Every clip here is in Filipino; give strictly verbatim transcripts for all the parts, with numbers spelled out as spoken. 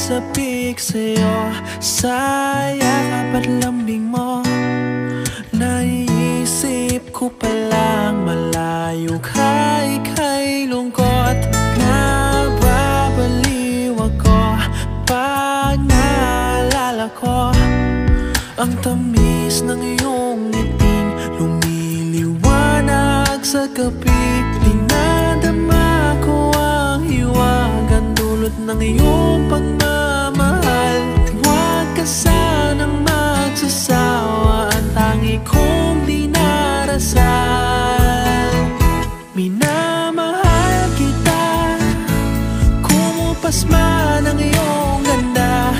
nasasapik sa'yo, sa yakap at lambing mo. Naiisip ko palang malayo ka, ika'y lungkot. Nababaliw ako pag naalala ko ang tamis ng iyong ngiting lumiliwanag sa gabi. Dinadama ko ang hiwagan dulot ng iyong pagmamahal. Huwag ka sanang magsasawa, ang tangi kong dinarasal. Minamahal kita, kumupas man ang iyong ganda.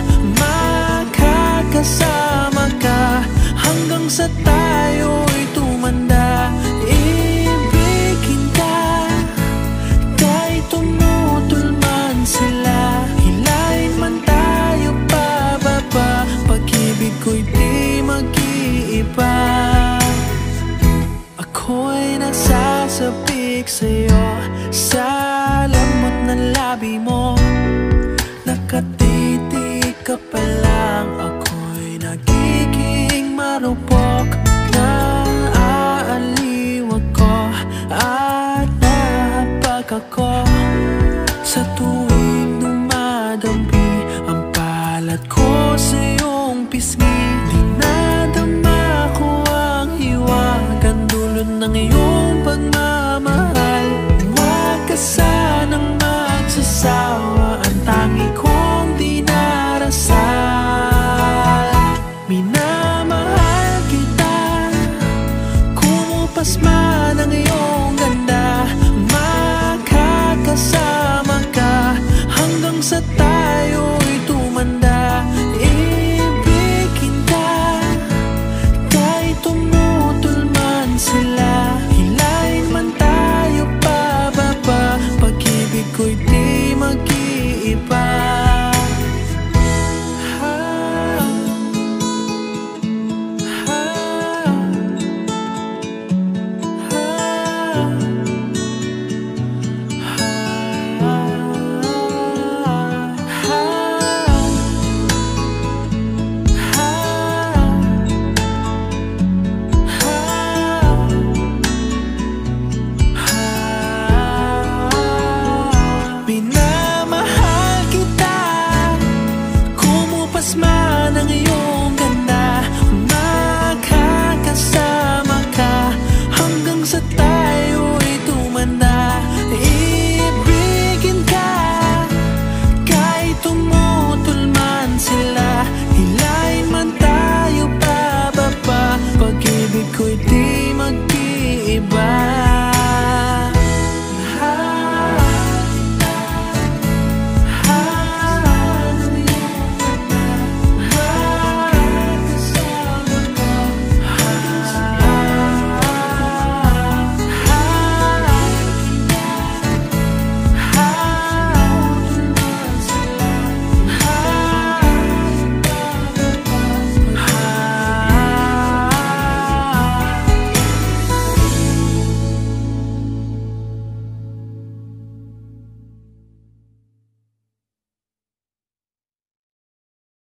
Makakasama ka hanggang sa tayo'y tumanda. Ibigin ka kahit tumutol man sila, hilahin man tayo pababa. Pag-ibig ko'y di mag-iiba. Ako'y nasasapik sa'yo, sa lamot ng labi mo. Nakatitig ka pa lang, ako'y nagiging marupok. Naaaliw ako at nahabag ako sa tuwing dumadampi ang palad ko sa iyong pisngi. Dinadama ko ang hiwagan dulot ng iyong pagmamahal. Huwag ka sanang magsasawa, ang tangi kong dinarasal. Minamahal kita, kumupas man ang iyong ganda. Makakasama ka hanggang sa tayo'y tumanda. Ibigin ka kahit tumutol man sila, hilahin man tayo pababa. Pag-ibig ko'y di mag-iiba. Minamahal kita, kumupas man ang iyong ganda.